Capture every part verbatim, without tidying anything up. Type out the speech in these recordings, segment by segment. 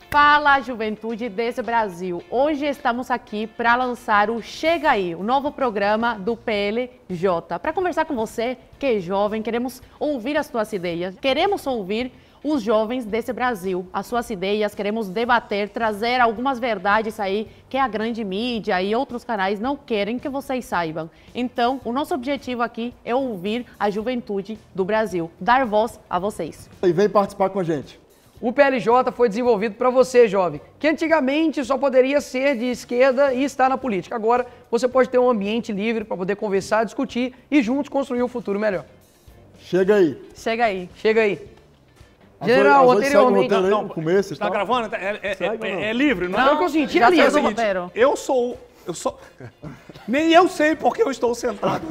Fala, juventude desse Brasil! Hoje estamos aqui para lançar o Chega Aí, o novo programa do P L J. Para conversar com você, que é jovem, queremos ouvir as suas ideias, queremos ouvir os jovens desse Brasil, as suas ideias, queremos debater, trazer algumas verdades aí que a grande mídia e outros canais não querem que vocês saibam. Então, o nosso objetivo aqui é ouvir a juventude do Brasil, dar voz a vocês. E vem participar com a gente. O P L J foi desenvolvido para você, jovem, que antigamente só poderia ser de esquerda e estar na política. Agora, você pode ter um ambiente livre para poder conversar, discutir e juntos construir um futuro melhor. Chega aí. Chega aí. Chega aí. A General, voz- a voz anteriormente... segue o roteiro aí Não, no começo, Tá tá? gravando? É, é- Segue é- ou não? é livre, não, Não, é? é o que eu senti já ali. fez é o o seguinte, roteiro. Eu sou... Eu sou... Nem eu sei porque eu estou sentado.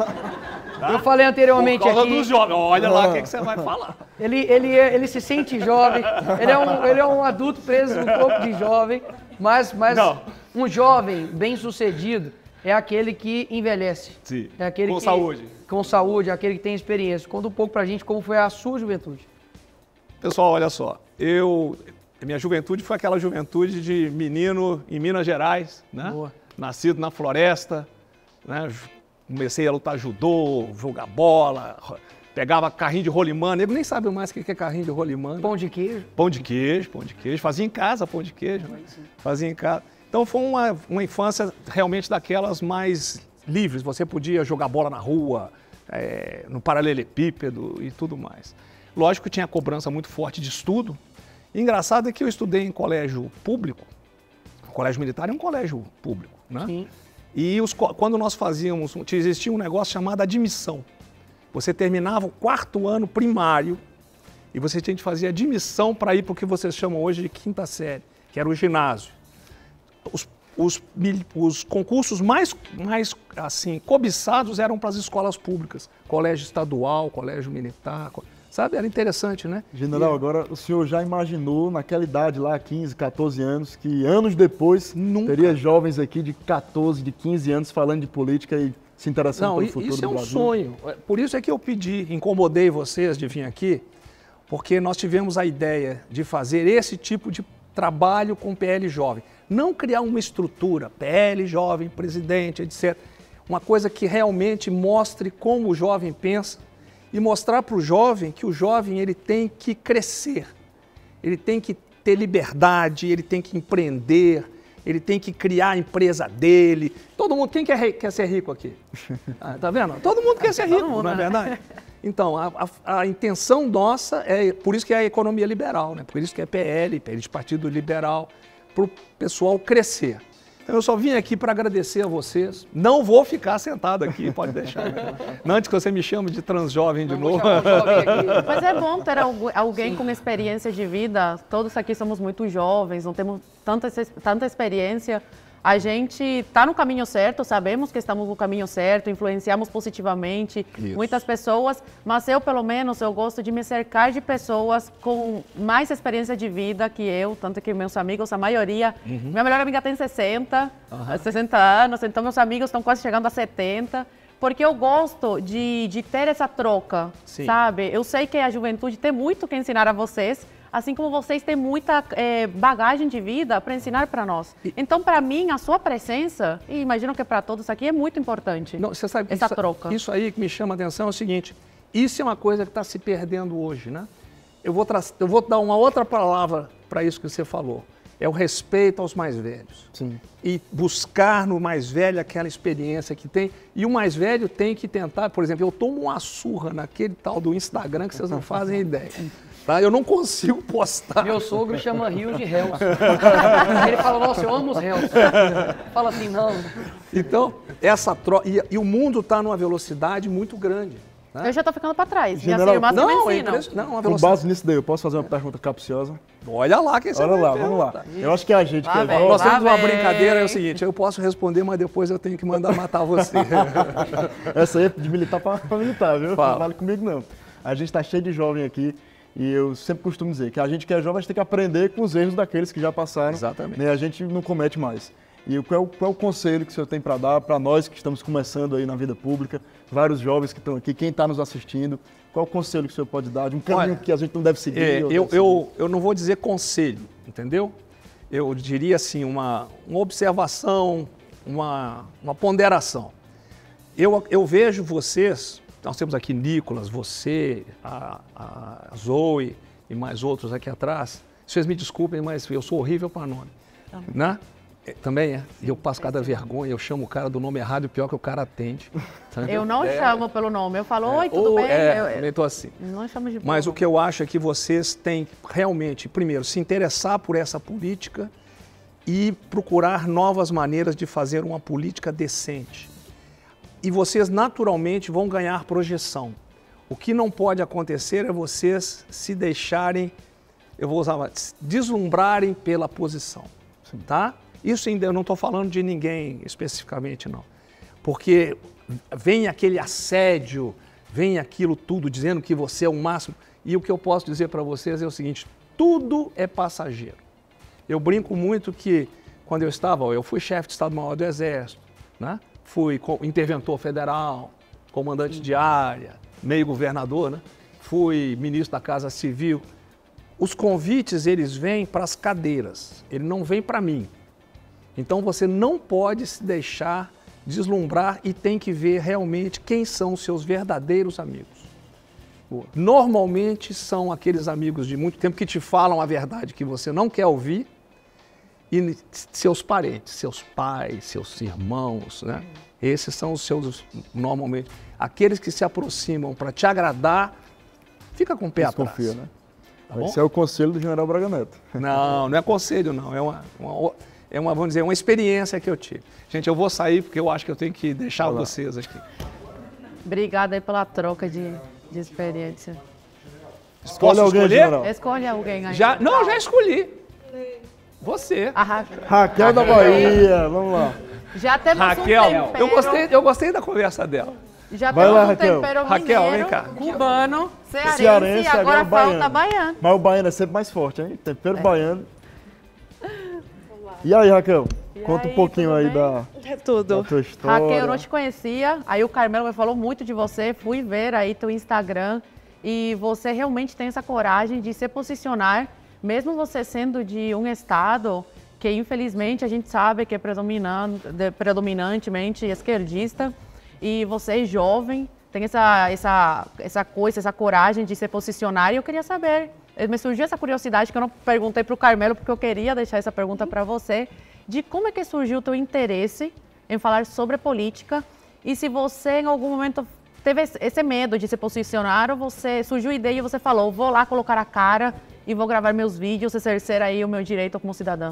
Eu falei anteriormente Por causa aqui, dos jovens. Olha lá o que, que você vai falar. ele, ele, é- ele se sente jovem, ele é, um, ele é um adulto preso no corpo de jovem, mas, mas Não. um jovem bem-sucedido é aquele que envelhece. Sim, É aquele com que- saúde. Com saúde, aquele que tem experiência. Conta um pouco pra gente como foi a sua juventude. Pessoal, olha só. Eu... Minha juventude foi aquela juventude de menino em Minas Gerais, né? Boa. Nascido na floresta, né? Comecei a lutar judô, jogar bola, pegava carrinho de rolimã. Nego nem sabe mais o que é carrinho de rolimã. Pão de queijo. Pão de queijo, pão de queijo. Fazia em casa pão de queijo, né? Fazia em casa. Então foi uma, uma infância realmente daquelas mais livres. Você podia jogar bola na rua, é, no paralelepípedo e tudo mais. Lógico que tinha cobrança muito forte de estudo. E engraçado é que eu estudei em colégio público. O colégio militar é um colégio público, né? Sim. E os, co- quando nós fazíamos, existia um negócio chamado admissão. Você terminava o quarto ano primário e você tinha que fazer admissão para ir para o que vocês chamam hoje de quinta série, que era o ginásio. Os, os, mil- os concursos mais, mais assim, cobiçados eram para as escolas públicas, colégio estadual, colégio militar, co- sabe? Era interessante, né? General, agora o senhor já imaginou naquela idade lá, quinze, quatorze anos, que anos depois Nunca. teria jovens aqui de quatorze, de quinze anos falando de política e se interessando Não, pelo i- futuro isso do é um Brasil? sonho. Por isso é que eu pedi, incomodei vocês de vir aqui, porque nós tivemos a ideia de fazer esse tipo de trabalho com o P L Jovem. Não criar uma estrutura, P L Jovem, presidente, etcétera. Uma coisa que realmente mostre como o jovem pensa e mostrar para o jovem que o jovem ele tem que crescer, ele tem que ter liberdade, ele tem que empreender, ele tem que criar a empresa dele. Todo mundo, quem quer, quer ser rico aqui? Ah, tá vendo? Todo mundo quer ser rico, mundo, não é né? verdade? Então, a, a- a intenção nossa é, por isso que é a economia liberal, né? Por isso que é P L, P L de Partido Liberal, para o pessoal crescer. Então, eu só vim aqui para agradecer a vocês. Não vou ficar sentado aqui, pode deixar. Né? Não, antes que você me chame de transjovem de novo. Vou chamar o jovem aqui. Mas é bom ter algu- alguém com experiência de vida. Todos aqui somos muito jovens, não temos tanta, tanta experiência. A gente está no caminho certo, sabemos que estamos no caminho certo, influenciamos positivamente Isso. muitas pessoas, mas eu, pelo menos, eu gosto de me cercar de pessoas com mais experiência de vida que eu, tanto que meus amigos, a maioria, minha melhor amiga tem sessenta, sessenta anos, então meus amigos estão quase chegando a setenta, porque eu gosto de, de ter essa troca, Sim. sabe? Eu sei que a juventude tem muito que ensinar a vocês, assim como vocês têm muita eh, bagagem de vida para ensinar para nós. Então, para mim, a sua presença, e imagino que para todos aqui, é muito importante. Não, você sabe que essa isso, troca. Isso aí que me chama a atenção é o seguinte, isso é uma coisa que está se perdendo hoje, né? Eu vou, tra- eu vou dar uma outra palavra para isso que você falou. É o respeito aos mais velhos. Sim. E buscar no mais velho aquela experiência que tem. E o mais velho tem que tentar, por exemplo, eu tomo uma surra naquele tal do Instagram que vocês não fazem ideia. Tá? Eu não consigo postar. Meu sogro chama Rio de réus. Ele fala, nossa, eu amo os réus. Fala assim, não. Então, essa troca. E, e o mundo está numa velocidade muito grande. Né? Eu já estou ficando para trás. Minhas General, irmãs que me Não, é ensinam. impressionante. Não, uma Com velocidade. base nisso daí, eu posso fazer uma pergunta capciosa? Olha lá, quem você Olha vai lá, perguntar. vamos lá. Eu acho que a gente Lá que é vem. jovem- Nós Lá temos uma vem. brincadeira, é o seguinte, eu posso responder, mas depois eu tenho que mandar matar você. Essa aí é de militar para militar, viu? Fala. Não vale comigo não. A gente está cheio de jovem aqui e eu sempre costumo dizer que a gente que é jovem, a gente tem que aprender com os erros daqueles que já passaram. Exatamente. Né? A gente não comete mais. E qual é o, qual é o conselho que o senhor tem para dar para nós que estamos começando aí na vida pública, vários jovens que estão aqui, quem está nos assistindo, qual é o conselho que o senhor pode dar de um caminho Olha, que a gente não deve seguir? É, ou eu, deve eu, eu não vou dizer conselho, entendeu? eu diria assim, uma, uma observação, uma, uma ponderação. Eu, eu vejo vocês, nós temos aqui Nicolas, você, a, a Zoe e mais outros aqui atrás. Vocês me desculpem, mas eu sou horrível para nome. Também. Né? Também é. E eu passo cada vergonha, eu chamo o cara do nome errado e o pior que o cara atende. Sabe? Eu não é. chamo pelo nome, eu falo, oi, é. tudo Ou, bem? É, eu, eu nem tô assim. Não chamo de Mas o que eu acho é que vocês têm realmente, primeiro, se interessar por essa política e procurar novas maneiras de fazer uma política decente. E vocês naturalmente vão ganhar projeção. O que não pode acontecer é vocês se deixarem, eu vou usar, deslumbrarem pela posição, tá? Isso ainda eu não estou falando de ninguém especificamente, não. Porque vem aquele assédio, vem aquilo tudo dizendo que você é o máximo. E o que eu posso dizer para vocês é o seguinte, tudo é passageiro. Eu brinco muito que quando eu estava, eu fui chefe de Estado-Maior do Exército, né? Fui interventor federal, comandante de área, meio governador, né? Fui ministro da Casa Civil. Os convites, eles vêm para as cadeiras, ele não vem para mim. Então você não pode se deixar deslumbrar e tem que ver realmente quem são os seus verdadeiros amigos. Normalmente são aqueles amigos de muito tempo que te falam a verdade que você não quer ouvir e seus parentes, seus pais, seus irmãos, né? Esses são os seus, normalmente, aqueles que se aproximam para te agradar, fica com o pé atrás. Desconfia, né? Tá Esse é o conselho do general Braga Neto. Não, não é conselho não, é uma, uma, é uma, vamos dizer, uma experiência que eu tive. Gente, eu vou sair porque eu acho que eu tenho que deixar Olá. vocês aqui. Obrigada aí pela troca de, de experiência. Escolhe Posso alguém, escolher? general. Escolhe alguém aí. Já, não, já escolhi. Você. A Ra... Raquel da Bahia, vamos lá. Já temos Raquel, um tempero. eu gostei, eu gostei da conversa dela. Já Vai temos lá, um Raquel. tempero Raquel, mineiro, vem cá. cubano, cearense, Cearense, e agora agora falta baiano. baiano. Mas o baiano é sempre mais forte, hein? Tempero baiano. E aí, Raquel? E Conta aí, um pouquinho tudo aí bem? da, É tudo. da tua história. Raquel, eu não te conhecia, aí o Carmelo me falou muito de você, fui ver aí teu Instagram e você realmente tem essa coragem de se posicionar, mesmo você sendo de um estado que infelizmente a gente sabe que é predominante, predominantemente esquerdista, e você é jovem, tem essa, essa, essa coisa, essa coragem de se posicionar, e eu queria saber, me surgiu essa curiosidade que eu não perguntei para o Carmelo, porque eu queria deixar essa pergunta para você, de como é que surgiu o teu interesse em falar sobre política, e se você em algum momento teve esse medo de se posicionar, ou você surgiu a ideia e você falou, vou lá colocar a cara e vou gravar meus vídeos, exercer aí o meu direito como cidadã.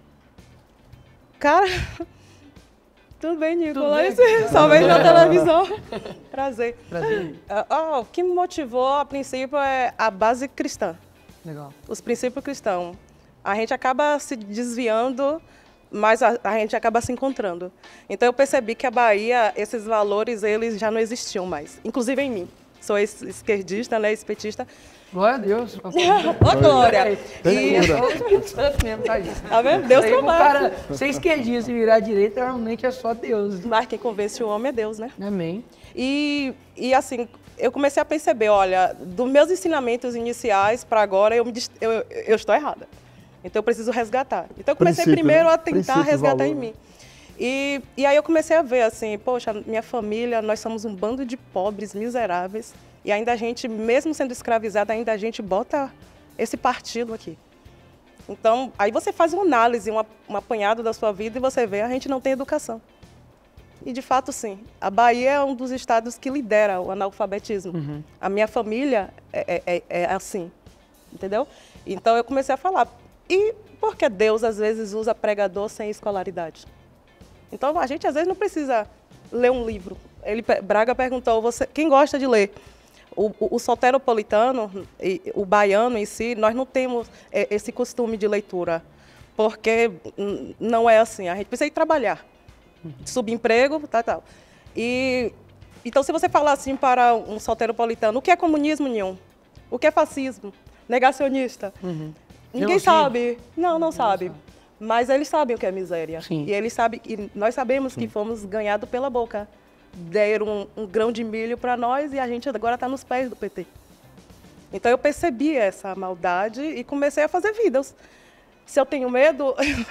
Cara, tudo bem, Nicolas? Só vejo na televisão. Prazer. Prazer. Uh, oh, o que me motivou, a princípio, é a base cristã. Legal. Os princípios cristãos. A gente acaba se desviando, mas a, a gente acaba se encontrando. Então, eu percebi que a Bahia, esses valores, eles já não existiam mais. Inclusive em mim. Sou esquerdista, né, petista. Glória a Deus. Ô, Glória! Tem E- cura. mesmo, tá isso. Tá vendo? Deus Aí, o combate. cara ser esquerdista e virar à direita, realmente é só Deus. Mas quem convence o homem é Deus, né? Amém. E, e assim, eu comecei a perceber, olha, dos meus ensinamentos iniciais para agora, eu, me, dis- eu, eu estou errada. Então, eu preciso resgatar. Então, eu comecei Princípio, primeiro né? a tentar Princípio, resgatar valor, em né? mim. E, e aí eu comecei a ver, assim, poxa, minha família, nós somos um bando de pobres, miseráveis, e ainda a gente, mesmo sendo escravizada, ainda a gente bota esse partido aqui. Então, aí você faz uma análise, uma, um apanhado da sua vida e você vê, a gente não tem educação. E, de fato, sim. A Bahia é um dos estados que lidera o analfabetismo. Uhum. A minha família é, é, é assim, entendeu? Então, eu comecei a falar. E por que Deus, às vezes, usa pregador sem escolaridade? Então, a gente, às vezes, não precisa ler um livro. Ele, Braga perguntou, você, quem gosta de ler? O, o, o soteropolitano, e, o baiano em si, nós não temos é, esse costume de leitura, porque hum, não é assim. A gente precisa ir trabalhar. Subemprego, tal, tal. E, então, se você falar assim para um soteropolitano, o que é comunismo nenhum? O que é fascismo? Negacionista? Uhum. Ninguém Genocídio. sabe. Não, não sabe. Mas eles sabem o que é miséria. Sim. E eles sabem, e nós sabemos que fomos ganhados pela boca. Deram um, um grão de milho para nós e a gente agora está nos pés do P T. Então, eu percebi essa maldade e comecei a fazer vídeos. Se eu tenho medo,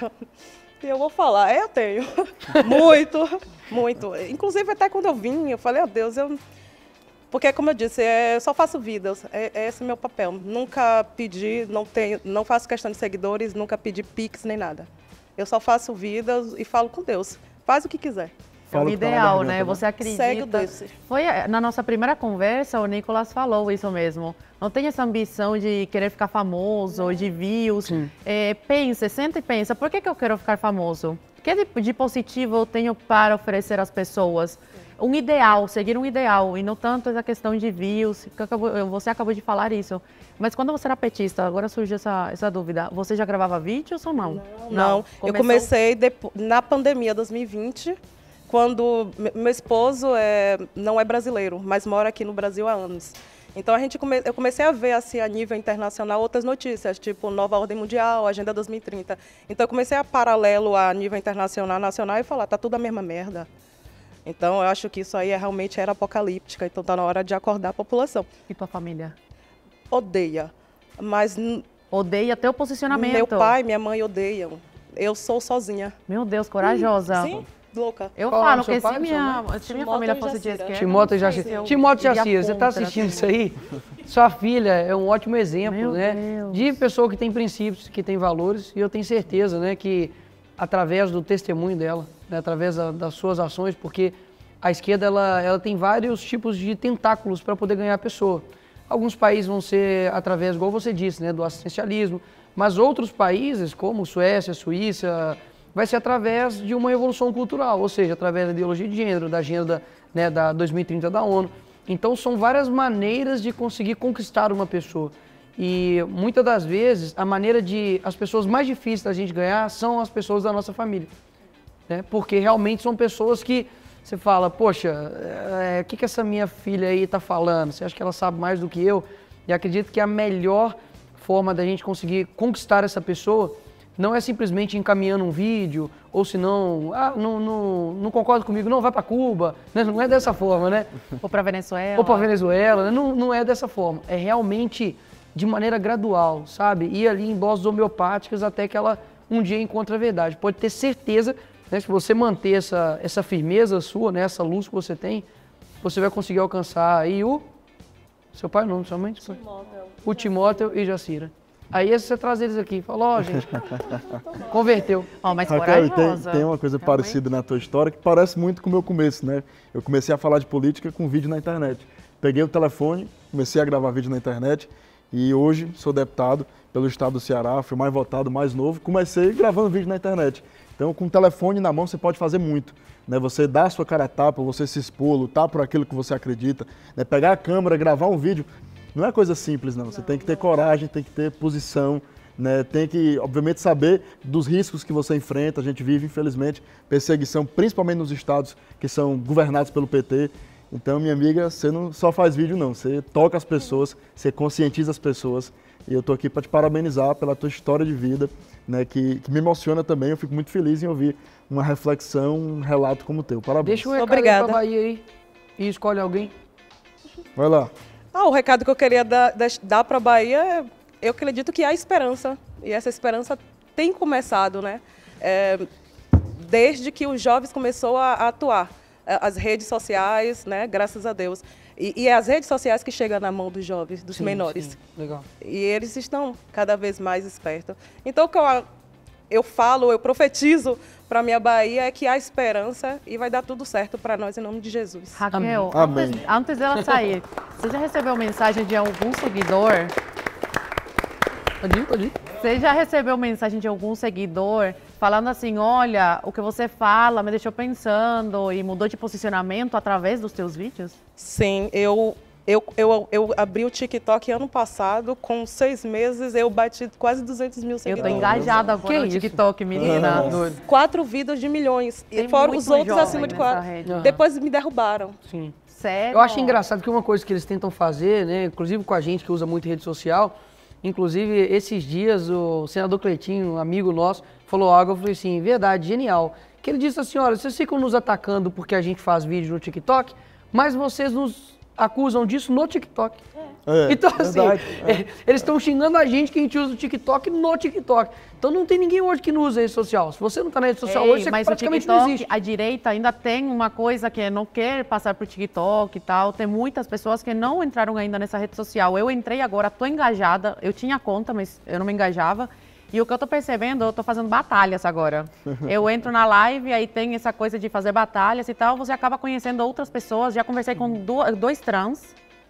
eu vou falar, é, eu tenho. Muito, muito. Inclusive, até quando eu vim, eu falei, oh Deus, eu... Porque, como eu disse, é, eu só faço vidas, é, é esse o meu papel. Nunca pedi, não, tenho, não faço questão de seguidores, nunca pedi pix nem nada. Eu só faço vidas e falo com Deus. Faz o que quiser. É o ideal, né? Você acredita. Segue o Deus. Foi na nossa primeira conversa, o Nicolas falou isso mesmo. Não tem essa ambição de querer ficar famoso, ou de views. É, pensa, senta e pensa, por que, que eu quero ficar famoso? O que de, de positivo eu tenho para oferecer às pessoas? Um ideal, seguir um ideal, e não tanto essa questão de views, que acabou, você acabou de falar isso. Mas quando você era petista, agora surgiu essa, essa dúvida, você já gravava vídeos ou não? Não, não. não. Eu comecei depois, na pandemia dois mil e vinte, quando meu esposo é, não é brasileiro, mas mora aqui no Brasil há anos. Então a gente come, eu comecei a ver assim, a nível internacional outras notícias, tipo Nova Ordem Mundial, Agenda dois mil e trinta. Então eu comecei a paralelo a nível internacional, nacional e falar, tá tudo a mesma merda. Então, eu acho que isso aí é, realmente era apocalíptica, então está na hora de acordar a população. E tua família? Odeia, mas... Odeia teu posicionamento? Meu pai e minha mãe odeiam. Eu sou sozinha. Meu Deus, corajosa. Sim, louca. Eu Qual falo seu que pai, se minha, se minha família fosse de esquerda... Timóteo e Jacira. Timóteo e Jacira, você está assistindo isso aí? Sua filha é um ótimo exemplo, Meu né? Deus. De pessoa que tem princípios, que tem valores, e eu tenho certeza, né, que através do testemunho dela, né, através da, das suas ações, porque a esquerda ela, ela tem vários tipos de tentáculos para poder ganhar a pessoa. Alguns países vão ser através, igual você disse, né, do assistencialismo, mas outros países, como Suécia, Suíça, vai ser através de uma evolução cultural, ou seja, através da ideologia de gênero, da agenda, né, da dois mil e trinta da ONU. Então são várias maneiras de conseguir conquistar uma pessoa. E muitas das vezes a maneira de as pessoas mais difíceis da gente ganhar são as pessoas da nossa família, né? Porque realmente são pessoas que você fala, poxa, o é, que, que essa minha filha aí está falando? Você acha que ela sabe mais do que eu? E acredito que a melhor forma da gente conseguir conquistar essa pessoa não é simplesmente encaminhando um vídeo, ou se não, ah, não, não, não concorda comigo, não, vai para Cuba, né? Não é dessa forma, né? Ou para Venezuela. Ou para Venezuela, né? não, não é dessa forma. É realmente de maneira gradual, sabe? Ir ali em doses homeopáticas até que ela um dia encontre a verdade. Pode ter certeza, né, se você manter essa, essa firmeza sua, né, essa luz que você tem, você vai conseguir alcançar aí o... Seu pai não, sua mãe? Timóteo. O Timóteo e Jacira. Aí você traz eles aqui, fala, ó, oh, gente, converteu. Ó, oh, mas Raquel, corajosa. Tem, tem uma coisa Realmente parecida na tua história que parece muito com o meu começo, né? Eu comecei a falar de política com vídeo na internet. Peguei o telefone, comecei a gravar vídeo na internet e hoje sou deputado pelo estado do Ceará, fui mais votado, mais novo, comecei gravando vídeo na internet. Então, com o telefone na mão, você pode fazer muito. Né? Você dá a sua cara a tapa, você se expor, lutar por aquilo que você acredita. Né? Pegar a câmera, gravar um vídeo, não é coisa simples, não. Você tem que ter coragem, tem que ter posição, né? Tem que, obviamente, saber dos riscos que você enfrenta. A gente vive, infelizmente, perseguição, principalmente nos estados que são governados pelo P T. Então, minha amiga, você não só faz vídeo, não. Você toca as pessoas, você conscientiza as pessoas. E eu estou aqui para te parabenizar pela tua história de vida, né, que, que me emociona também. Eu fico muito feliz em ouvir uma reflexão, um relato como o teu. Parabéns. Deixa o recado Obrigada. para Bahia aí e escolhe alguém. Vai lá. Ah, o recado que eu queria dar, dar para a Bahia é, eu acredito que há esperança. E essa esperança tem começado, né? É, desde que os jovens começaram a, a atuar. As redes sociais, né? Graças a Deus. E, e é as redes sociais que chegam na mão dos jovens, dos Sim, menores. sim. Legal. E eles estão cada vez mais espertos. Então, o que eu, eu falo, eu profetizo para a minha Bahia é que há esperança e vai dar tudo certo para nós, em nome de Jesus. Raquel, Amém. antes, antes dela sair, você já recebeu mensagem de algum seguidor? Pode ir, pode ir. Você já recebeu mensagem de algum seguidor falando assim, olha, o que você fala me deixou pensando e mudou de posicionamento através dos teus vídeos? Sim, eu, eu, eu, eu abri o TikTok ano passado, com seis meses eu bati quase duzentos mil Eu seguidores. tô engajada agora Que no isso? TikTok, menina. Doido. Quatro vídeos de milhões, Tem e fora muito os outros jovem acima de nessa quatro. rede. Aham. Depois me derrubaram. Sim. Sério? Eu acho engraçado que uma coisa que eles tentam fazer, né, inclusive com a gente que usa muito rede social, inclusive esses dias o senador Cleitinho, um amigo nosso, falou algo, eu falei assim, verdade, genial, que ele disse assim, olha, vocês ficam nos atacando porque a gente faz vídeo no TikTok, mas vocês nos acusam disso no TikTok. É, então, assim, verdade, é, eles estão xingando a gente que a gente usa o TikTok no TikTok. Então não tem ninguém hoje que não usa rede social. Se você não está na rede social Ei, hoje, você mas praticamente o TikTok, não existe. a direita ainda tem uma coisa que não quer passar pro TikTok e tal. Tem muitas pessoas que não entraram ainda nessa rede social. Eu entrei agora, tô engajada. Eu tinha conta, mas eu não me engajava. E o que eu tô percebendo, eu tô fazendo batalhas agora. Eu entro na live, aí tem essa coisa de fazer batalhas e tal. Você acaba conhecendo outras pessoas. Já conversei com dois trans.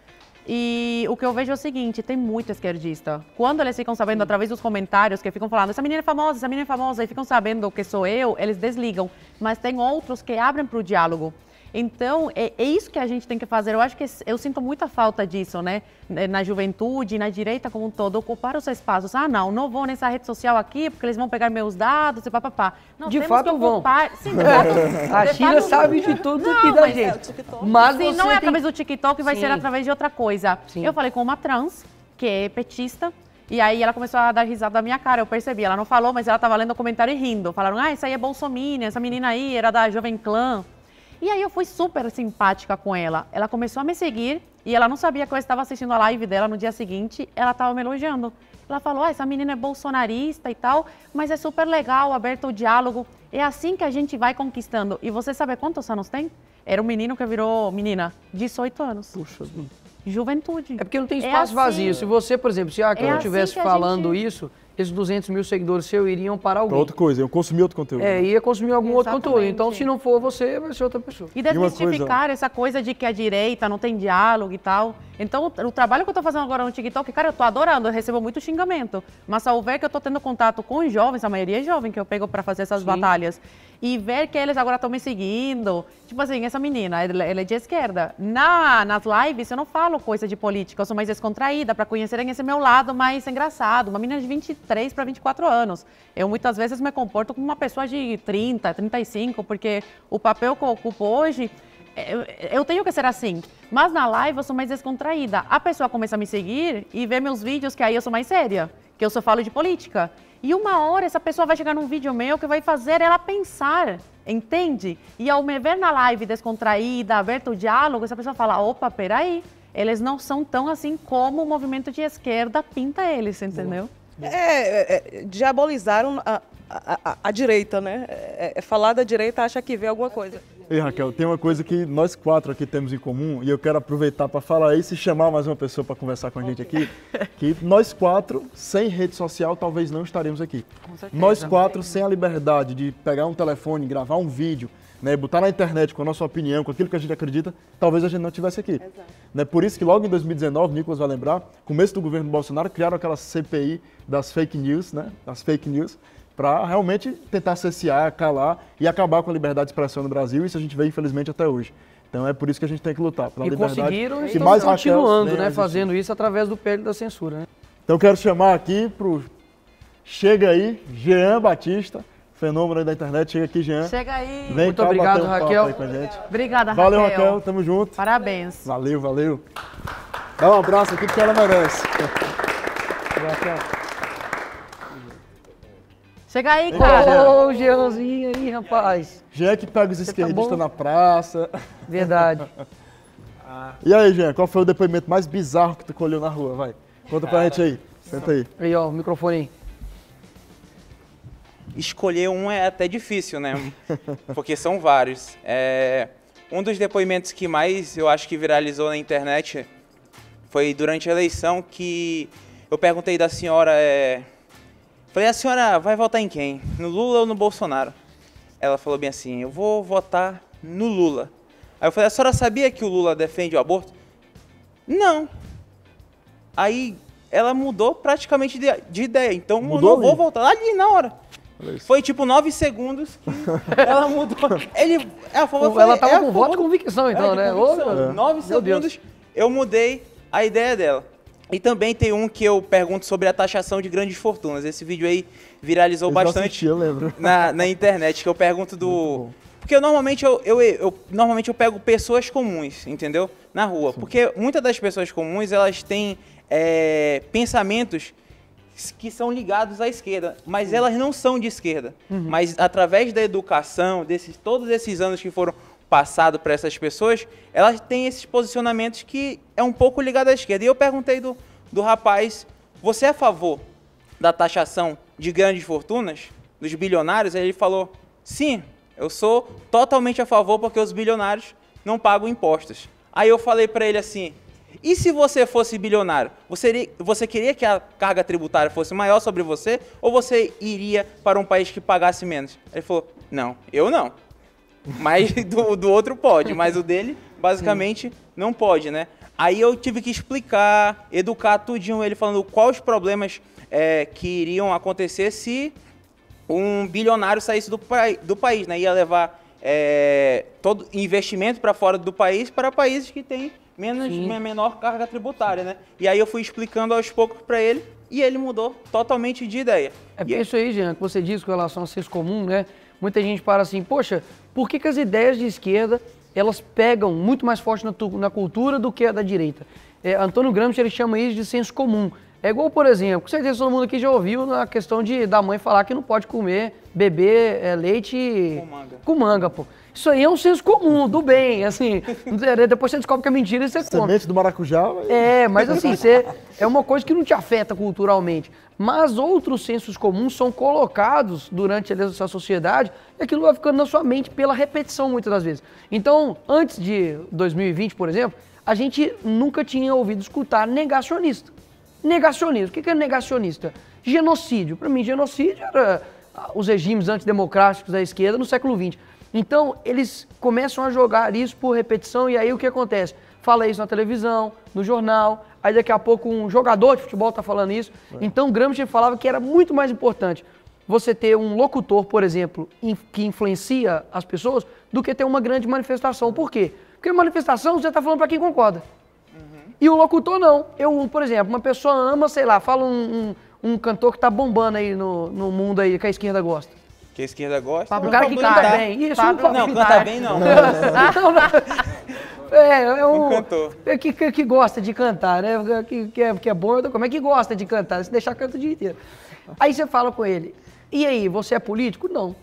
E o que eu vejo é o seguinte, tem muito esquerdista. Quando eles ficam sabendo através dos comentários, que ficam falando, essa menina é famosa, essa menina é famosa, e ficam sabendo que sou eu, eles desligam. Mas tem outros que abrem para o diálogo. Então, é, é isso que a gente tem que fazer. Eu acho que eu sinto muita falta disso, né? Na juventude, na direita como um todo, ocupar os espaços. Ah, não, não vou nessa rede social aqui, porque eles vão pegar meus dados e papapá. Não, De temos fato que vão. ocupar... Sim, de fato, A de China fato, sabe de tudo não, aqui da mas gente. é o TikTok. Mas Sim, você não é tem... através do TikTok, vai Sim. ser através de outra coisa. Sim. Eu falei com uma trans, que é petista, e aí ela começou a dar risada da minha cara, eu percebi. Ela não falou, mas ela estava lendo o comentário e rindo. Falaram, ah, essa aí é bolsominion, essa menina aí era da Jovem Clã. E aí eu fui super simpática com ela. Ela começou a me seguir e ela não sabia que eu estava assistindo a live dela no dia seguinte. Ela estava me elogiando. Ela falou, ah, essa menina é bolsonarista e tal, mas é super legal, aberto o diálogo. É assim que a gente vai conquistando. E você sabe quantos anos tem? Era um menino que virou menina, dezoito anos. Puxa, Juventude. é porque não tem É espaço assim. vazio. Se você, por exemplo, se a É Raquel assim estivesse que a falando gente- isso, esses duzentos mil seguidores seus iriam para Pra alguém. outra coisa, eu consumi outro conteúdo. É, ia consumir algum outro Exatamente. conteúdo. Então, se não for você, vai ser outra pessoa. E uma desmistificar coisa- essa coisa de que a direita não tem diálogo e tal. Então, o, o trabalho que eu tô fazendo agora no TikTok, cara, eu tô adorando, eu recebo muito xingamento. Mas ao ver que eu tô tendo contato com jovens, a maioria é jovem que eu pego pra fazer essas Sim. batalhas, e ver que eles agora estão me seguindo. Tipo assim, essa menina, ela, ela é de esquerda. Na, nas lives, eu não falo coisa de política, eu sou mais descontraída, pra conhecerem esse meu lado mais engraçado. Uma menina de vinte e três para vinte e quatro anos. Eu muitas vezes me comporto como uma pessoa de trinta, trinta e cinco, porque o papel que eu ocupo hoje, eu, eu tenho que ser assim. Mas na live eu sou mais descontraída. A pessoa começa a me seguir e vê meus vídeos, que aí eu sou mais séria, que eu só falo de política. E uma hora essa pessoa vai chegar num vídeo meu que vai fazer ela pensar, entende? E ao me ver na live descontraída, aberto o diálogo, essa pessoa fala, opa, peraí, eles não são tão assim como o movimento de esquerda pinta eles, entendeu? É, é, é, diabolizaram a, a, a, a direita, né? É, é falar da direita acha que vê alguma coisa. E Raquel, tem uma coisa que nós quatro aqui temos em comum e eu quero aproveitar para falar isso e chamar mais uma pessoa para conversar com a gente aqui, que nós quatro, sem rede social, talvez não estaremos aqui. Com certeza. Nós quatro, sem a liberdade de pegar um telefone, gravar um vídeo, né, botar na internet com a nossa opinião, com aquilo que a gente acredita, talvez a gente não estivesse aqui. Né, por isso que logo em dois mil e dezenove, Nicolas vai lembrar, começo do governo Bolsonaro, criaram aquela C P I das fake news, né, das fake news, para realmente tentar cessear, calar e acabar com a liberdade de expressão no Brasil. Isso a gente vê, infelizmente, até hoje. Então é por isso que a gente tem que lutar pela E liberdade. conseguiram e que estão mais Raquel continuando, venha a né, existir. fazendo isso através do P L da censura, né? Então eu quero chamar aqui pro Chega aí, Jean Batista, fenômeno aí da internet. Chega aqui, Jean. Chega aí. Vem Muito cá obrigado, bater um papo Raquel. aí com a gente. Obrigada, Valeu, Raquel. Raquel. Tamo junto. Parabéns. Valeu, valeu. Dá um abraço aqui porque ela merece. Raquel. Chega aí, cara. Ô, Jeanzinho aí, rapaz. Jean que pega os tá esquerdistas bom? na praça. Verdade. E aí, Jean, qual foi o depoimento mais bizarro que tu colheu na rua? Vai, conta pra gente aí. Senta aí. Aí, ó, o microfone aí. Escolher um é até difícil, né? Porque são vários. É, um dos depoimentos que mais eu acho que viralizou na internet foi durante a eleição que eu perguntei da senhora, é, falei, a senhora vai votar em quem? No Lula ou no Bolsonaro? Ela falou bem assim, eu vou votar no Lula. Aí eu falei, a senhora sabia que o Lula defende o aborto? Não. Aí ela mudou praticamente de, de ideia, então Mudou eu não vou ali? voltar ali na hora. Olha isso. Foi tipo nove segundos que ela mudou. Ele, ela falou, eu falei, Ela tava é, com por voto de favor. convicção, então, É, de né? convicção. Ô, Nove meu Deus. segundos eu mudei a ideia dela. E também tem um que eu pergunto sobre a taxação de grandes fortunas. Esse vídeo aí viralizou Eu já bastante assisti, eu lembro. na, na internet, que eu pergunto do... Porque eu, normalmente eu, eu, eu, normalmente eu pego pessoas comuns, entendeu? Na rua. Porque muitas das pessoas comuns, elas têm é, pensamentos que são ligados à esquerda, mas elas não são de esquerda. Mas através da educação, desses, todos esses anos que foram passado para essas pessoas, elas têm esses posicionamentos que é um pouco ligado à esquerda. E eu perguntei do, do rapaz, você é a favor da taxação de grandes fortunas, dos bilionários? Aí ele falou, sim, eu sou totalmente a favor porque os bilionários não pagam impostos. Aí eu falei para ele assim, e se você fosse bilionário, você, você queria que a carga tributária fosse maior sobre você ou você iria para um país que pagasse menos? Ele falou, não, eu não. Mas do, do outro pode, mas o dele basicamente Sim. não pode, né? Aí eu tive que explicar, educar tudinho ele falando quais os problemas é, que iriam acontecer se um bilionário saísse do, do país, né? Ia levar é, todo investimento para fora do país para países que têm menos, menor carga tributária, né? E aí eu fui explicando aos poucos para ele e ele mudou totalmente de ideia. É e isso aí, Jean, que você disse com relação ao senso comum, né? Muita gente para assim, poxa, por que, que as ideias de esquerda, elas pegam muito mais forte na, na cultura do que a da direita? É, Antônio Gramsci, ele chama isso de senso comum. É igual, por exemplo, com certeza todo mundo aqui já ouviu a questão de, da mãe falar que não pode comer, beber é, leite com manga. com manga, pô. Isso aí é um senso comum, do bem, assim, depois você descobre que é mentira e você come. Semente do maracujá. Mas... É, mas assim, você, é uma coisa que não te afeta culturalmente. Mas outros sensos comuns são colocados durante a sociedade e aquilo vai ficando na sua mente pela repetição muitas das vezes. Então, antes de dois mil e vinte, por exemplo, a gente nunca tinha ouvido escutar negacionista. Negacionismo. O que é negacionista? Genocídio. Para mim, genocídio era os regimes antidemocráticos da esquerda no século vinte. Então, eles começam a jogar isso por repetição e aí o que acontece? Fala isso na televisão, no jornal, aí daqui a pouco um jogador de futebol está falando isso. É. Então, Gramsci falava que era muito mais importante você ter um locutor, por exemplo, que influencia as pessoas, do que ter uma grande manifestação. Por quê? Porque manifestação você está falando para quem concorda. Uhum. E o locutor não. Eu, por exemplo, uma pessoa ama, sei lá, fala um, um, um cantor que está bombando aí no, no mundo aí, que a esquerda gosta. Que a esquerda gosta? Pablo, o cara que canta bem. Isso, Pablo, não, canta bem não. não, não. É, é um, um cantor. É que, que, que gosta de cantar, né? Que, que, é, que é bom, como é que gosta de cantar? Se deixar, canta o dia inteiro. Aí você fala com ele, e aí, você é político? Não.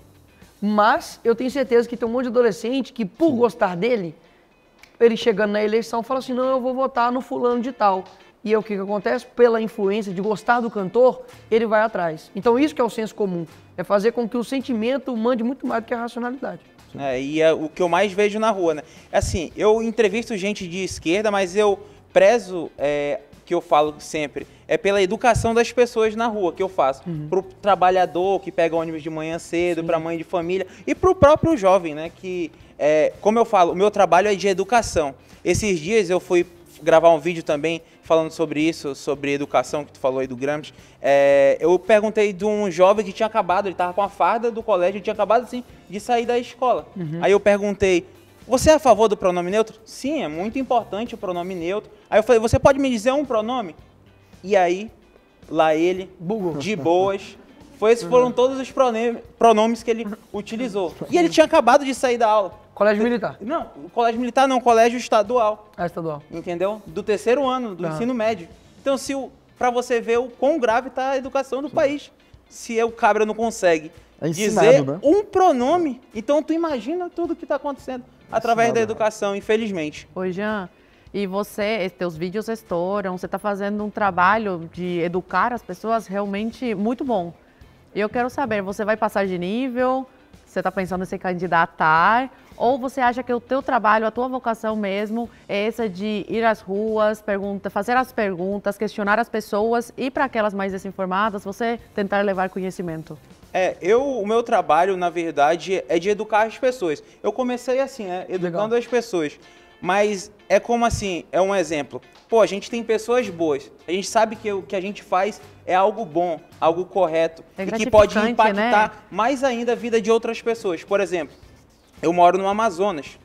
Mas eu tenho certeza que tem um monte de adolescente que, por gostar dele, ele chegando na eleição fala assim, não, eu vou votar no fulano de tal. E é o que, que acontece? Pela influência de gostar do cantor, ele vai atrás. Então isso que é o senso comum, é fazer com que o sentimento mande muito mais do que a racionalidade. É, e é o que eu mais vejo na rua, né? Assim, eu entrevisto gente de esquerda, mas eu prezo, é, que eu falo sempre, é pela educação das pessoas na rua que eu faço. Uhum. Pro trabalhador que pega ônibus de manhã cedo, para mãe de família e pro próprio jovem, né? Que, é, como eu falo, o meu trabalho é de educação. Esses dias eu fui gravar um vídeo também falando sobre isso, sobre educação, que tu falou aí do Gramsci. É, eu perguntei de um jovem que tinha acabado, ele estava com a farda do colégio, ele tinha acabado assim, de sair da escola. Uhum. Aí eu perguntei, você é a favor do pronome neutro? Sim, é muito importante o pronome neutro. Aí eu falei, você pode me dizer um pronome? E aí, lá ele, Google. De boas, foi, esses foram todos os pronomes que ele utilizou. E ele tinha acabado de sair da aula. Colégio militar? Não, colégio militar não, colégio estadual. Ah, estadual. Entendeu? Do terceiro ano, do ah. ensino médio. Então, se para você ver o quão grave está a educação do Sim. país. Se o cabra não consegue é ensinado, dizer né? um pronome, então tu imagina tudo que está acontecendo é através ensinado, da educação, infelizmente. Oi, Jean. E você, teus vídeos estouram, você está fazendo um trabalho de educar as pessoas realmente muito bom. E eu quero saber, você vai passar de nível? Você está pensando em se candidatar? Ou você acha que o teu trabalho, a tua vocação mesmo, é essa de ir às ruas, pergunta, fazer as perguntas, questionar as pessoas e para aquelas mais desinformadas, você tentar levar conhecimento? É, eu, o meu trabalho, na verdade, é de educar as pessoas. Eu comecei assim, né, educando Legal. as pessoas. Mas é como assim, é um exemplo. Pô, a gente tem pessoas boas. A gente sabe que o que a gente faz é algo bom, algo correto. É e que pode impactar né? mais ainda a vida de outras pessoas. Por exemplo, eu moro no Amazonas.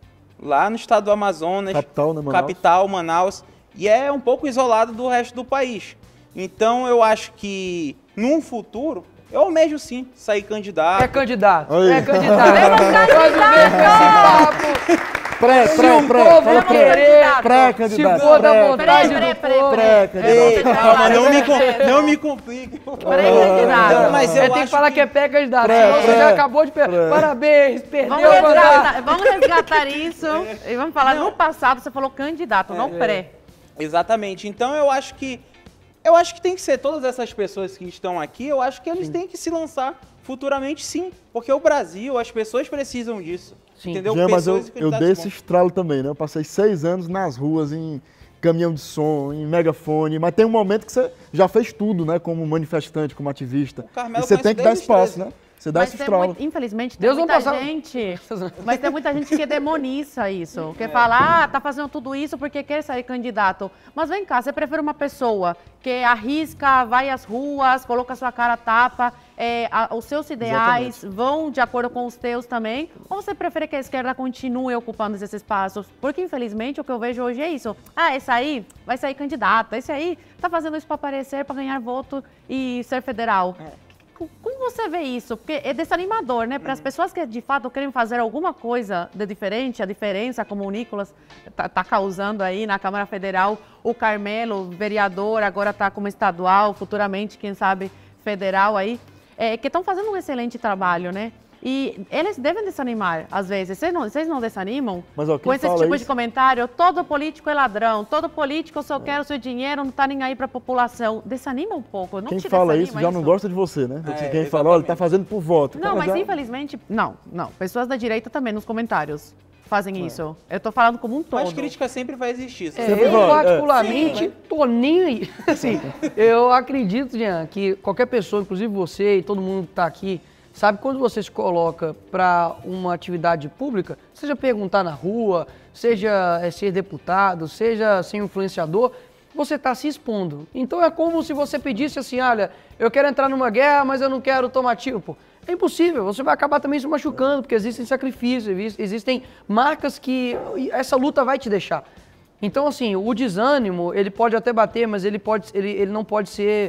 Lá no estado do Amazonas. Capital, né, Manaus? Capital, Manaus. E é um pouco isolado do resto do país. Então eu acho que, num futuro, eu almejo sim sair candidato. É candidato. Oi. É candidato. Vamos candidato! Esse papo. Pré, Se pré, o pré, povo fala pré. querer, Pré, se candidato. for da pré, vontade Pré, do pré, povo... pré, Ei, candidato. calma, não me, com- não me complique. Pré-candidato. Mas Você eu tem que acho falar que- que é pré-candidato, Pré, senão você pré, já acabou de... Per... pré. Parabéns, perdeu Vamos o mandato. resgatar, vamos resgatar isso e vamos falar, no passado você falou candidato, não pré. Exatamente. Então eu acho que eu acho que tem que ser todas essas pessoas que estão aqui, eu acho que eles têm que se lançar futuramente, sim, porque o Brasil, as pessoas precisam disso. Sim. Entendeu? Jean, mas eu, Pessoas e eu candidatos dei esse bons. estralo também, né? Eu passei seis anos nas ruas, em caminhão de som, em megafone, mas tem um momento que você já fez tudo, né? Como manifestante, como ativista. O Carmelo E você conhece tem que dar desde os espaço, treze. né? Você dá Mas esse tem estralo. muito- infelizmente, tem Deus não muita passava- gente, mas tem muita gente que demoniza isso, que fala, ah, tá fazendo tudo isso porque quer sair candidato. Mas vem cá, você prefere uma pessoa que arrisca, vai às ruas, coloca a sua cara a tapa, é, a- os seus ideais Exatamente. vão de acordo com os teus também, ou você prefere que a esquerda continue ocupando esses espaços? Porque, infelizmente, o que eu vejo hoje é isso. Ah, esse aí vai sair candidato, esse aí tá fazendo isso para aparecer, para ganhar voto e ser federal. Como você vê isso? Porque é desanimador, né? Para as pessoas que de fato querem fazer alguma coisa de diferente, a diferença, como o Nicolas está tá causando aí na Câmara Federal, o Carmelo, vereador, agora está como estadual, futuramente, quem sabe, federal aí, é, que estão fazendo um excelente trabalho, né? E eles devem desanimar, às vezes. Vocês não, vocês não desanimam Mas, ó, quem com esse fala tipo isso- de comentário? Todo político é ladrão, todo político só quer o seu dinheiro, não está nem aí para a população. Desanima um pouco, não Quem te fala desanima isso já não gosta de você, né? É, Quem fala, olha, tá exatamente. fazendo por voto. Não, Cara, mas já- infelizmente, não, não. Pessoas da direita também nos comentários fazem isso. Eu tô falando como um todo. Mas crítica sempre vai existir. É, sabe? Sempre eu vai, é. particularmente tô nem aí. Assim, eu acredito, Jean, que qualquer pessoa, inclusive você e todo mundo que tá aqui, sabe quando você se coloca para uma atividade pública, seja perguntar na rua, seja é, ser deputado, seja ser influenciador, você está se expondo. Então é como se você pedisse assim, olha, eu quero entrar numa guerra, mas eu não quero tomar tiro. Pô, é impossível, você vai acabar também se machucando, porque existem sacrifícios, exi- existem marcas que essa luta vai te deixar. Então, assim, o desânimo, ele pode até bater, mas ele, pode, ele, ele não pode ser...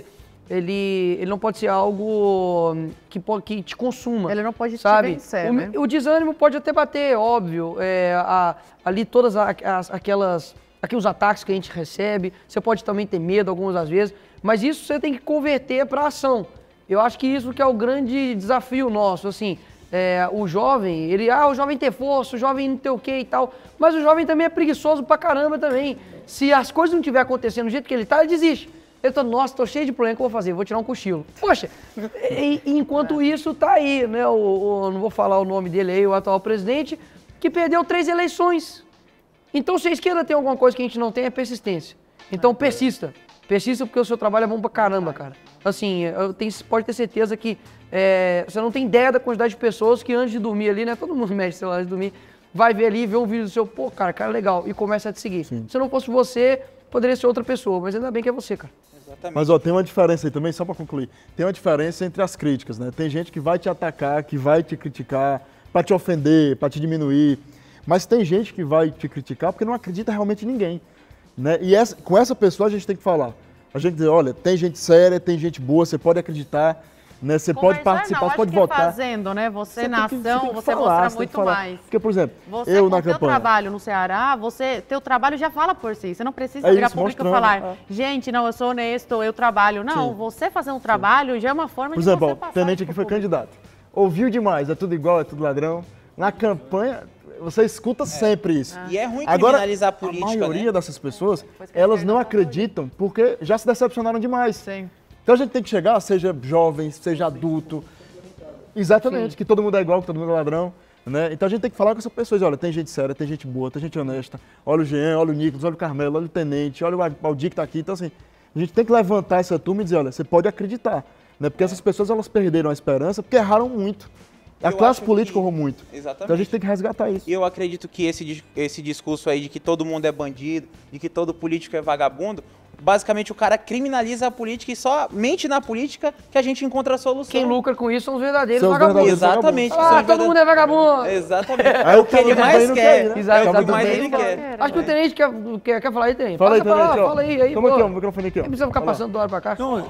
Ele, ele não pode ser algo que, po- que te consuma. Ele não pode te sabe? vencer, o, né? o desânimo pode até bater, óbvio. É, a- ali todas a- as- aquelas aqueles ataques que a gente recebe, você pode também ter medo algumas das vezes, mas isso você tem que converter para ação. Eu acho que isso que é o grande desafio nosso, assim, é, o jovem, ele, ah, o jovem tem força, o jovem não tem o quê e tal, mas o jovem também é preguiçoso pra caramba também. Se as coisas não estiver acontecendo do jeito que ele tá, ele desiste. Ele tá, nossa, tô cheio de problema, o que eu vou fazer? Vou tirar um cochilo. Poxa, e, e enquanto isso tá aí, né, o, o- não vou falar o nome dele aí, o atual presidente, que perdeu três eleições. Então, se a esquerda tem alguma coisa que a gente não tem, é persistência. Então, persista. Persista porque o seu trabalho é bom pra caramba, cara. Assim, eu tenho, pode ter certeza que é, você não tem ideia da quantidade de pessoas que antes de dormir ali, né? Todo mundo mexe celular antes de dormir, vai ver ali, vê um vídeo do seu, pô, cara, cara, legal, e começa a te seguir. Se não fosse você, poderia ser outra pessoa, mas ainda bem que é você, cara. Exatamente. Mas ó, tem uma diferença aí também, só para concluir. Tem uma diferença entre as críticas, né? Tem gente que vai te atacar, que vai te criticar, para te ofender, para te diminuir. Mas tem gente que vai te criticar porque não acredita realmente em ninguém, né? E essa, com essa pessoa a gente tem que falar. A gente dizer, olha, tem gente séria, tem gente boa, você pode acreditar, né? Você pode Conversar, participar, não, você acho pode que é votar. fazendo, né? Você, Você na tem que- ação, tem que você falar, mostra você tem muito que falar. mais. Porque, por exemplo, Você, eu com na o teu campanha. trabalho no Ceará, você, teu trabalho já fala por si. Você não precisa É virar isso, público e mostrando, falar, é. gente, não, eu sou honesto, eu trabalho. Não, Sim. você fazer um trabalho já é uma forma Por de exemplo, você ó, passar o tenente isso aqui pro foi público. candidato. Ouviu demais, é tudo igual, é tudo ladrão. Na campanha, você escuta sempre isso. E é ruim Agora, criminalizar a política, a maioria né? dessas pessoas, Depois que elas ele não não acreditam porque já se decepcionaram demais. Sim. Então a gente tem que chegar, seja jovem, seja adulto, exatamente, que todo mundo é igual, que todo mundo é ladrão, né? Então a gente tem que falar com essas pessoas, olha, tem gente séria, tem gente boa, tem gente honesta, olha o Jean, olha o Nicolas, olha o Carmelo, olha o Tenente, olha o Aldir que tá aqui, então assim, a gente tem que levantar essa turma e dizer, olha, você pode acreditar, né? Porque essas pessoas, elas perderam a esperança porque erraram muito. A Eu classe acho política que- errou muito. Exatamente. Então a gente tem que resgatar isso. E eu acredito que esse, dis- esse discurso aí de que todo mundo é bandido, de que todo político é vagabundo, basicamente o cara criminaliza a política e só mente na política que a gente encontra a solução. Quem lucra com isso são os verdadeiros São os vagabundos. verdadeiros Exatamente. Ah, são todo verdade- mundo é vagabundo. Exatamente. Aí É o o que ele cara mais também não quer. quer, né? Exato, É o que exatamente. mais ele Ele quer. Acho que o tenente quer, quer, quer falar aí, tenente. Fala aí, Passa pra Tenente, lá, ó. fala aí, aí, Toma pô. aqui, ó, o microfone aqui, ó. Nem precisa ficar Olha lá. passando do lado pra cá. Então,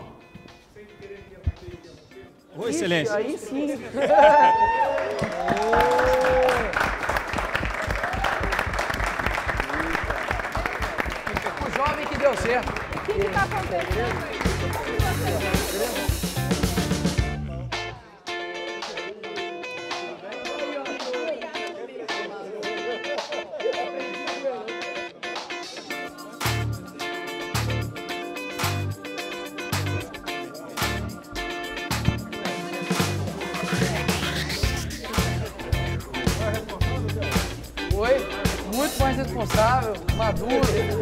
Oi, excelência. Aí sim. jovem que deu certo. O que está acontecendo? Foi muito mais responsável, maduro.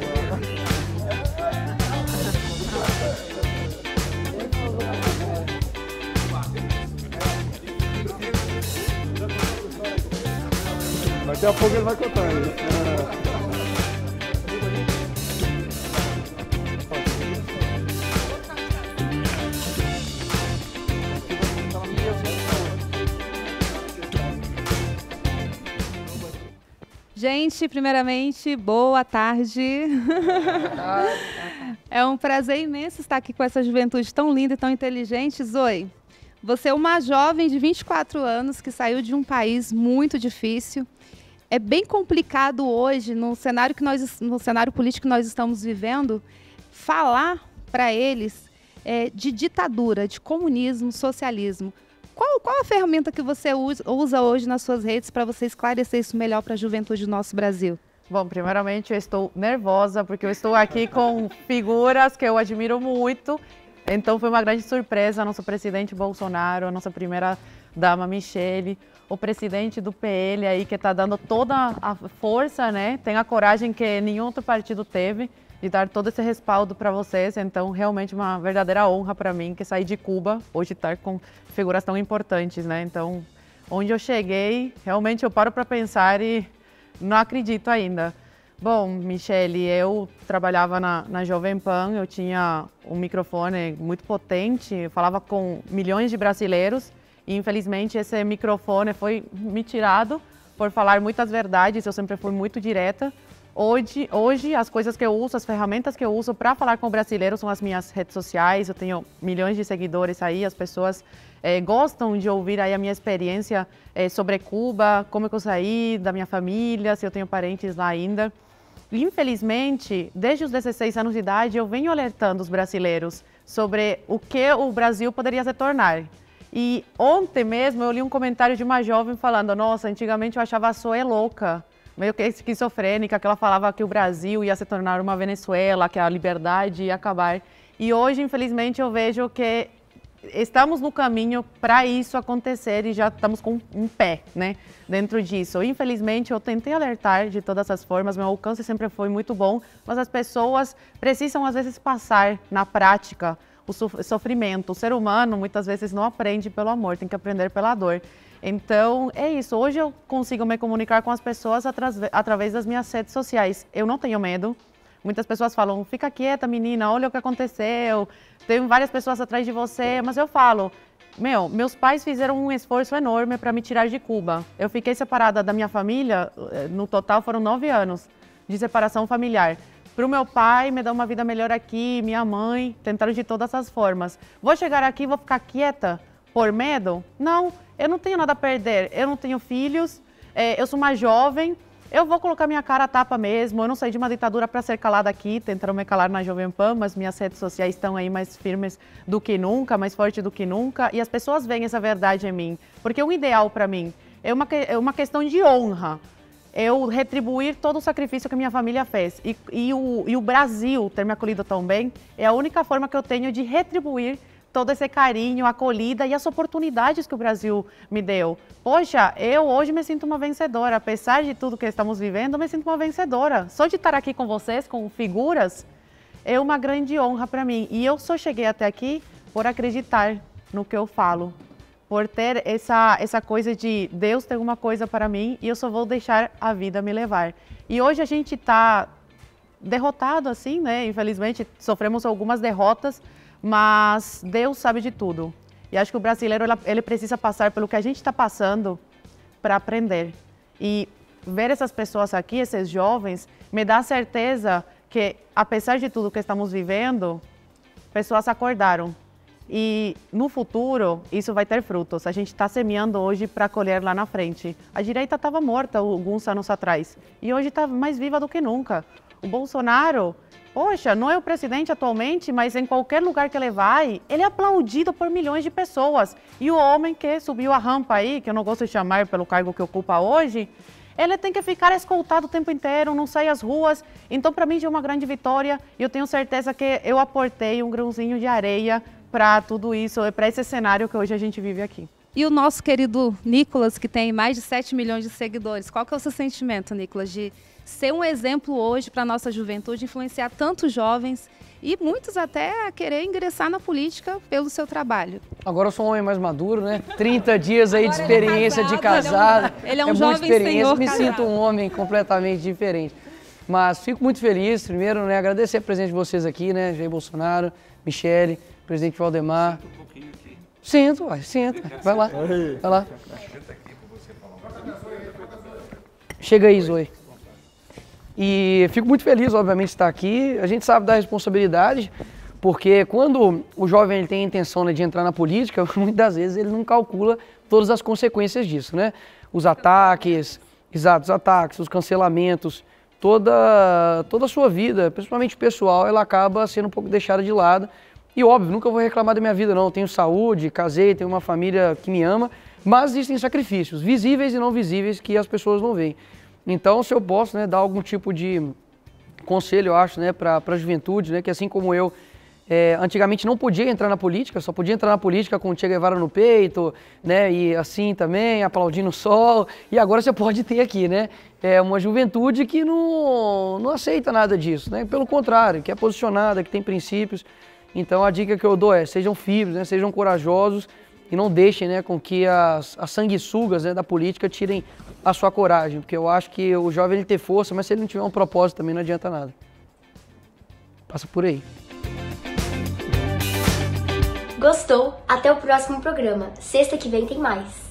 Daqui a pouco ele vai contar. Gente, primeiramente, boa tarde. É um prazer imenso estar aqui com essa juventude tão linda e tão inteligente. Zoe, você é uma jovem de vinte e quatro anos que saiu de um país muito difícil. É bem complicado hoje, no cenário, que nós, no cenário político que nós estamos vivendo, falar para eles é, de ditadura, de comunismo, socialismo. Qual, qual a ferramenta que você usa hoje nas suas redes para você esclarecer isso melhor para a juventude do nosso Brasil? Bom, primeiramente eu estou nervosa porque eu estou aqui com figuras que eu admiro muito. Então foi uma grande surpresa nosso presidente Bolsonaro, a nossa primeira dama Michele, o presidente do P L aí que está dando toda a força, né? Tem a coragem que nenhum outro partido teve de dar todo esse respaldo para vocês. Então realmente uma verdadeira honra para mim que saí de Cuba hoje estar com figuras tão importantes, né? Então onde eu cheguei, realmente eu paro para pensar e não acredito ainda. Bom, Michele, eu trabalhava na, na Jovem Pan, eu tinha um microfone muito potente, eu falava com milhões de brasileiros e infelizmente esse microfone foi me tirado por falar muitas verdades, eu sempre fui muito direta. Hoje, hoje as coisas que eu uso, as ferramentas que eu uso para falar com o brasileiro são as minhas redes sociais, eu tenho milhões de seguidores aí, as pessoas eh, gostam de ouvir aí a minha experiência eh, sobre Cuba, como que eu saí da minha família, se eu tenho parentes lá ainda. Infelizmente, desde os dezesseis anos de idade, eu venho alertando os brasileiros sobre o que o Brasil poderia se tornar. E ontem mesmo eu li um comentário de uma jovem falando, nossa, antigamente eu achava a Zoe louca, meio que esquizofrênica, que ela falava que o Brasil ia se tornar uma Venezuela, que a liberdade ia acabar. E hoje, infelizmente, eu vejo que estamos no caminho para isso acontecer e já estamos com um pé, né, dentro disso. Infelizmente, eu tentei alertar de todas as formas, meu alcance sempre foi muito bom, mas as pessoas precisam, às vezes, passar na prática o sofrimento. O ser humano, muitas vezes, não aprende pelo amor, tem que aprender pela dor. Então, é isso. Hoje eu consigo me comunicar com as pessoas através das minhas redes sociais. Eu não tenho medo. Muitas pessoas falam, fica quieta, menina, olha o que aconteceu. Tem várias pessoas atrás de você. Mas eu falo, meu, meus pais fizeram um esforço enorme para me tirar de Cuba. Eu fiquei separada da minha família, no total foram nove anos de separação familiar. Para o meu pai me dar uma vida melhor aqui, minha mãe, tentaram de todas as formas. Vou chegar aqui e vou ficar quieta por medo? Não. Eu não tenho nada a perder, eu não tenho filhos, é, eu sou uma jovem, eu vou colocar minha cara a tapa mesmo, eu não saí de uma ditadura para ser calada aqui, tentaram me calar na Jovem Pan, mas minhas redes sociais estão aí mais firmes do que nunca, mais fortes do que nunca, e as pessoas veem essa verdade em mim, porque um ideal para mim é uma, é uma questão de honra, eu retribuir todo o sacrifício que minha família fez, e, e, o, e o Brasil ter me acolhido tão bem, é a única forma que eu tenho de retribuir todo esse carinho, acolhida e as oportunidades que o Brasil me deu. Poxa, eu hoje me sinto uma vencedora, apesar de tudo que estamos vivendo, eu me sinto uma vencedora. Só de estar aqui com vocês, com figuras, é uma grande honra para mim. E eu só cheguei até aqui por acreditar no que eu falo, por ter essa, essa coisa de Deus tem uma coisa para mim e eu só vou deixar a vida me levar. E hoje a gente está derrotado assim, né? Infelizmente, sofremos algumas derrotas, mas Deus sabe de tudo. E acho que o brasileiro ele precisa passar pelo que a gente está passando para aprender. E ver essas pessoas aqui, esses jovens, me dá certeza que, apesar de tudo que estamos vivendo, pessoas acordaram. E no futuro, isso vai ter frutos. A gente está semeando hoje para colher lá na frente. A direita estava morta alguns anos atrás e hoje está mais viva do que nunca. O Bolsonaro, Poxa, não é o presidente atualmente, mas em qualquer lugar que ele vai, ele é aplaudido por milhões de pessoas. E o homem que subiu a rampa aí, que eu não gosto de chamar pelo cargo que ocupa hoje, ele tem que ficar escoltado o tempo inteiro, não sai às ruas. Então, para mim, já é uma grande vitória e eu tenho certeza que eu aportei um grãozinho de areia para tudo isso, para esse cenário que hoje a gente vive aqui. E o nosso querido Nicolas, que tem mais de sete milhões de seguidores, qual que é o seu sentimento, Nicolas, de ser um exemplo hoje para a nossa juventude, influenciar tantos jovens e muitos até a querer ingressar na política pelo seu trabalho? Agora eu sou um homem mais maduro, né? trinta dias aí de experiência ele é de casado. Ele é um, ele é um é jovem muita experiência, senhor me casado. sinto um homem completamente diferente. Mas fico muito feliz, primeiro, né, agradecer a presença de vocês aqui, né, Jair Bolsonaro, Michele, presidente Valdemar. Sinto um pouquinho aqui. Sinto, vai, senta, vai lá, vai lá. Chega aí, Zoe. E fico muito feliz, obviamente, de estar aqui. A gente sabe da responsabilidade, porque quando o jovem ele tem a intenção, né, de entrar na política, muitas das vezes ele não calcula todas as consequências disso, né? Os ataques, exatos ataques, os cancelamentos, toda, toda a sua vida, principalmente pessoal, ela acaba sendo um pouco deixada de lado. E óbvio, nunca vou reclamar da minha vida não, eu tenho saúde, casei, tenho uma família que me ama, mas existem sacrifícios, visíveis e não visíveis, que as pessoas não veem. Então, se eu posso, né, dar algum tipo de conselho, eu acho, né, para a juventude, né, que assim como eu, é, antigamente não podia entrar na política, só podia entrar na política com o Che Guevara no peito, né, e assim também, aplaudindo o sol, e agora você pode ter aqui, né, é uma juventude que não, não aceita nada disso, né, pelo contrário, que é posicionada, que tem princípios. Então a dica que eu dou é, sejam firmes, né, sejam corajosos e não deixem, né, com que as, as sanguessugas, né, da política tirem a sua coragem, porque eu acho que o jovem ele tem força, mas se ele não tiver um propósito também não adianta nada. Passa por aí. Gostou? Até o próximo programa. Sexta que vem tem mais.